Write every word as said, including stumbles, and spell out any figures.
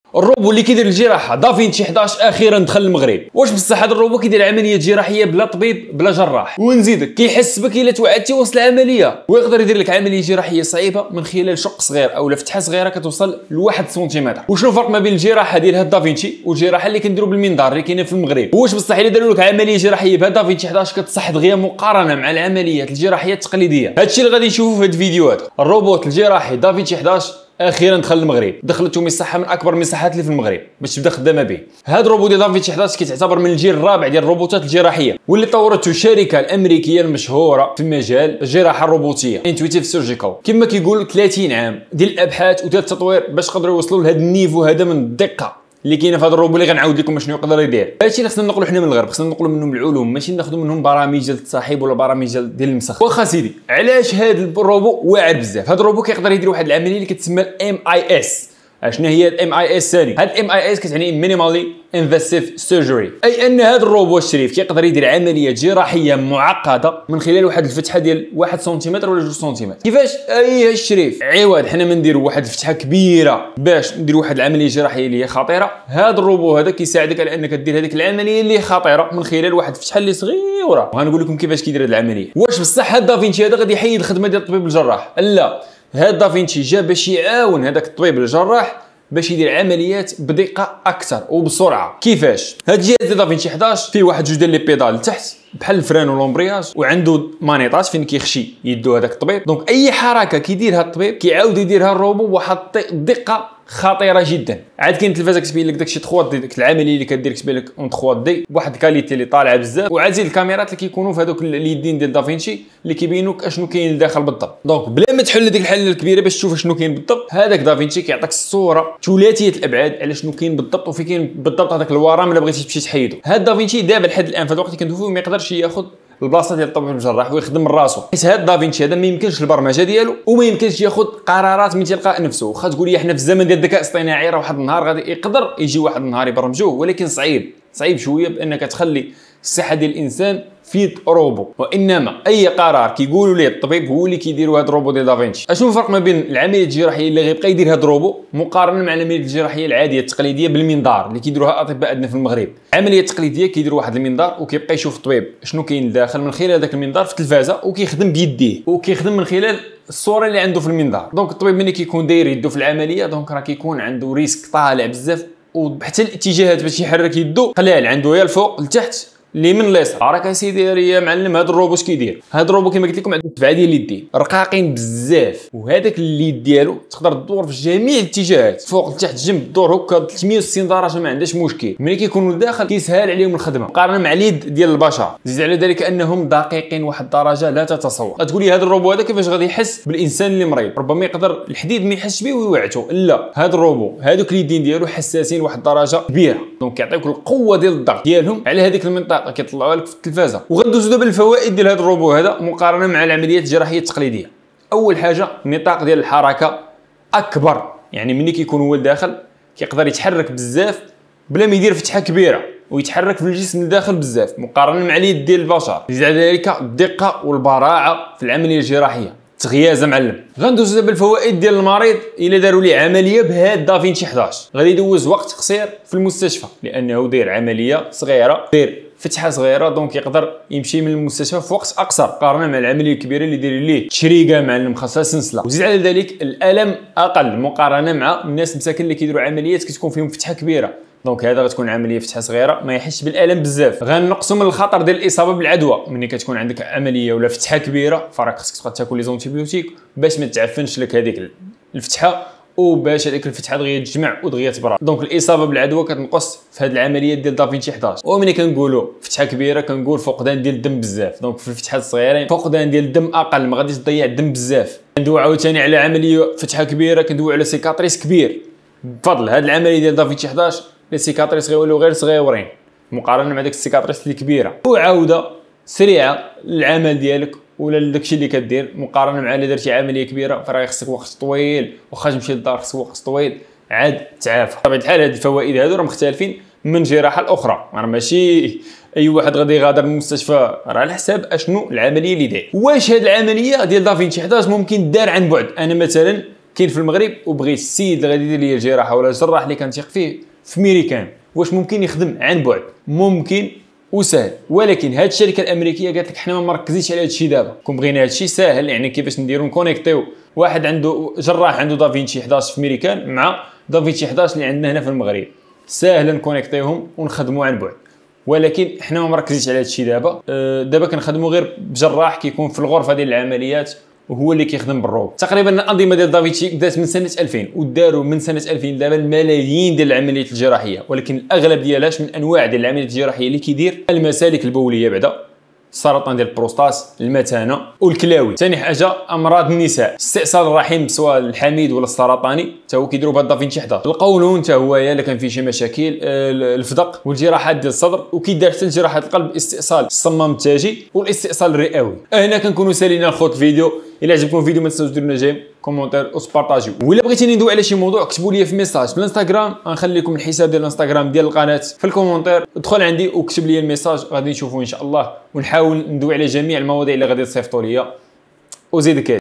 الروبو اللي كيدير الجراحه دافينشي حداش اخيرا دخل المغرب. واش بصح هذا الروبو كيدير عمليه جراحيه بلا طبيب بلا جراح، ونزيدك كيحس بك الا توعدتي وسط العمليه، ويقدر يدير لك عمليه جراحيه صعيبه من خلال شق صغير او فتحه صغيره كتوصل لواحد سنتيمتر. وشنو الفرق ما بين الجراحه ديال هاد دافينشي والجراحه اللي كنديروا بالمنظار اللي كاينه في المغرب؟ واش بصح الا داروا لك عمليه جراحيه بهاد دافينشي حداش كتصح دغيا مقارنه مع العمليات الجراحيه التقليديه؟ هادشي اللي غادي نشوفوا في هاد الفيديوهات. الروبوت الجراحي دافينشي حداش اخيرا دخل المغرب، دخلته مساحه من اكبر المساحات اللي في المغرب باش تبدا خدامه به. هذا الروبوت ديال دافينشي حداش كيتعتبر من الجيل الرابع ديال الروبوتات الجراحيه، واللي طورته الشركه الامريكيه المشهوره في مجال الجراحه الروبوتيه انتويتيف سيرجيكال. كما كيقولوا ثلاثين عام ديال الابحاث وديال التطوير باش قدروا يوصلوا لهذا النيفو هذا من الدقه اللي كاينه في هذا الروبو اللي غنعاود لكم شنو يقدر يدير. هادشي اللي خصنا نقولوا حنا من الغرب، خصنا نقولوا منهم العلوم، ماشي ناخذوا منهم برامج ديال التصاحب ولا برامج ديال المسخ. واخا سيدي، علاش هذا الروبو واعر بزاف؟ هذا الروبو كيقدر يدير واحد العمليه اللي كتسمى الام اي اس. اشنا هي الام اي اس ثاني؟ هاد الام اي اس كتعني مينيمالي انفاسيف سيرجري، اي ان هذا الروبو الشريف كيقدر يدير عمليه جراحيه معقده من خلال واحد الفتحه ديال واحد سنتيمتر ولا جوج سنتيمتر. كيفاش؟ اي الشريف عوض حنا ما نديروا واحد الفتحه كبيره باش نديروا واحد العمليه جراحيه اللي هي خطيره، هذا الروبو هذا كيساعدك على انك دير هذيك العمليه اللي خطيره من خلال واحد الفتحه اللي صغيره. وغنقول لكم كيفاش كيدير هذه العمليه. واش بصح هذا دافينشي هذا غادي يحيد الخدمه ديال الطبيب الجراح؟ لا، هذا دافينشي جا باش يعاون هذاك الطبيب الجراح باش يدير عمليات بدقه اكثر وبسرعه. كيفاش؟ هاد الجهاز ديال دافينشي حداش فيه واحد جوج ديال لي بيدال لتحت بحال الفران والامبرياج، وعنده مانيطات فين كيخشي يدو هذاك الطبيب. دونك اي حركه كيديرها الطبيب كيعاود يديرها الروبو بواحد الدقه خطيره جدا. عاد كاين التلفازه كتبين لك داكشي ثلاثة دي، ديك العمليه اللي كدير كتبين لك اون ثلاثة دي بواحد الكاليتي اللي طالعه بزاف. وعاد زيد الكاميرات اللي كيكونوا في هذوك اليدين ديال دافينشي اللي كيبينوك اشنو كاين لداخل بالضبط. دونك بلا ما تحل ديك الحله الكبيره باش تشوف شنو كاين بالضبط، هذاك دافينشي كيعطيك الصوره ثلاثيه الابعاد على شنو كاين بالضبط وفين كاين بالضبط هذاك الورم الا بغيتي تمشي تحيدو. هذا دافينشي دابا لحد الان في الوقت اللي كندويو ما يقدرش ياخذ البلاصه ديال الطبيب الجراح ويخدم من راسو، حيت هذا دافينشي هذا ما يمكنش البرمجه ديالو وما يمكنش ياخذ قرارات من تلقاء نفسه. واخا تقول لي حنا في الزمن ديال الذكاء الاصطناعي راه واحد النهار غادي يقدر يجي واحد النهار يبرمجوه، ولكن صعيب صعيب شويه بانك تخلي الصحه ديال الانسان في يد روبو. وانما اي قرار كيقولوا ليه الطبيب هو اللي كيديروا هذا الروبو ديال دافينشي. اشنو الفرق ما بين العمليه الجراحيه اللي غيبقى يدير هذا الروبو مقارنه مع العمليه الجراحيه العاديه التقليديه بالمنظار اللي كيديروها اطباء عندنا في المغرب؟ العمليه التقليديه كيديروا واحد المنظار وكيبقى يشوف الطبيب شنو كاين لداخل من خلال هذاك المنظار في التلفازه، وكيخدم بيديه وكيخدم من خلال الصوره اللي عنده في المنظار. دونك الطبيب ملي كيكون داير يدو في العمليه دونك راه كيكون عنده ريسك طالع بزاف، وحتى الاتجاهات باش يحرك يدو قلال عنده يا الفوق لتحت اللي من اليسار. راك اسيدي يا معلم هذا الروبو اش كيدير؟ هذا الروبو كما قلت لكم عنده سبعه ديال اليدين رقاقين بزاف، وهذاك اليد ديالو تقدر تدور في جميع الاتجاهات فوق لتحت جنب، دور هكا ثلاثمية وستين درجه ما عندهاش مشكل. ملي كيكونوا لداخل كيسهل عليهم الخدمه مقارنه مع اليد ديال البشر. زيد على ذلك انهم دقيقين واحد الدرجه لا تتصور. تقول لي هذا الروبو هذا كيفاش غادي يحس بالانسان اللي مريض؟ ربما يقدر الحديد ما يحسش به ويوعته، لا هذا الروبو هذوك اليدين ديالو حساسين واحد الدرجه كبيره، دونك كيعطيوك القوه ديال الضغط ديالهم على هذيك المنطقه كيطلعوها لك في التلفازه. وغندوزو دابا الفوائد ديال هذا الروبو هذا مقارنه مع العمليات الجراحيه التقليديه. اول حاجه النطاق ديال الحركه اكبر، يعني ملي كيكون هو لداخل كيقدر يتحرك بزاف بلا ما يدير فتحه كبيره، ويتحرك في الجسم لداخل بزاف مقارنه مع اليد ديال البشر. زيد على ذلك الدقه والبراعه في العمليه الجراحيه تغيازه معلم. غندوزو دابا الفوائد ديال المريض الا داروا ليه عمليه بهاد دافينشي حداش. غادي يدوز وقت قصير في المستشفى لانه داير عمليه صغيره، داير فتحه صغيره، دونك يقدر يمشي من المستشفى في وقت اقصر مقارنه مع العمليه الكبيره اللي داير ليه تشريقه معلم خاصها سنسله. وزيد على ذلك الالم اقل مقارنه مع الناس مساكن اللي كيديروا عمليات كتكون فيهم فتحه كبيره، دونك هذا غتكون عمليه فتحه صغيره ما يحسش بالالم بزاف. غنقصوا من الخطر ديال الاصابه بالعدوى. ملي كتكون عندك عمليه ولا فتحه كبيره فراك خصك تبقى تاكل لي زونتيبيوتيك باش ما تعفنش لك هذيك الفتحه وباش هذيك الفتحه دغيا تجمع ودغيا تبرد. دونك الاصابه بالعدوى كتنقص في هذه العمليات ديال دافينشي حداش. وملي كنقولوا فتحه كبيره كنقول فقدان ديال الدم بزاف، دونك في الفتحات الصغيرين فقدان ديال الدم اقل، ما غاديش تضيع الدم بزاف. كندويو عاوتاني على عمليه فتحه كبيره كندويو على سيكاتريس كبير. بفضل هذه العمليه ديال دافينشي حداش لي سيكاتريس غيوليو غير صغيورين مقارنه مع ديك السيكاتريس اللي كبيره، وعوده سريعه للعمل ديالك ولا داكشي اللي كدير مقارنه مع الا درتي عمليه كبيره فراه خصك وقت طويل، واخا تمشي للدار خصك وقت طويل عاد تعافى. بطبيعه الحال هاد الفوائد هادو راه مختلفين من جراحه لاخرى، راه ماشي اي واحد غادي يغادر من المستشفى، راه على حساب اشنو العمليه اللي داير. واش هاد العمليه ديال دافينشي حداش ممكن دار عن بعد؟ انا مثلا كاين في المغرب وبغيت السيد اللي غادي يدير لي الجراحه ولا الجراح اللي كنثيق فيه في ميريكان، واش ممكن يخدم عن بعد؟ ممكن وسهل، ولكن هاد الشركه الامريكيه قالت لك حنا ما مركزينش على هاد الشيء دابا، كون بغينا هاد الشيء ساهل. يعني كيفاش نديرو نكونيكتيو واحد عنده جراح عنده دافينشي حداش في ميريكان مع دافينشي حداش اللي عندنا هنا في المغرب، ساهل نكونيكتيوهم ونخدموا عن بعد. ولكن حنا ما مركزينش على هاد الشيء دابا. أه دابا كنخدموا غير بجراح كيكون في الغرفه ديال العمليات وهو اللي كيخدم بالروب. تقريبا الانظمه ديال دافينشي بدات من سنه ألفين وداروا من سنه ألفين دابا الملايين ديال العمليات الجراحيه، ولكن الاغلب ديالاش من انواع ديال العمليات الجراحيه اللي كيدير المسالك البوليه، بعدا السرطان ديال البروستات، المثانه والكلاوي. ثاني حاجه امراض النساء، استئصال الرحم سواء الحميد ولا السرطاني حتى هو كيديروا بهذا دافينشي حداش. القولون حتى هو الا كان فيه شي مشاكل، الفدق والجراحات ديال الصدر، وكيدار حتى جراحه القلب، استئصال الصمام التاجي والاستئصال الرئوي. هنا كنكونوا سالينا الخوت الفيديو. الا عجبكم الفيديو ما تنساوش ديروا لنا جيم كومونتير وتبارطاجيو، ولا بغيتيني ندوي على شي موضوع كتبوا لي في ميساج في الانستغرام، غنخلي لكم الحساب ديال الانستغرام ديال القناه في الكومونتير، ادخل عندي وكتب لي الميساج غادي نشوفوا ان شاء الله، ونحاول ندوي على جميع المواضيع اللي غادي تصيفطوا ليا. وزيد كاين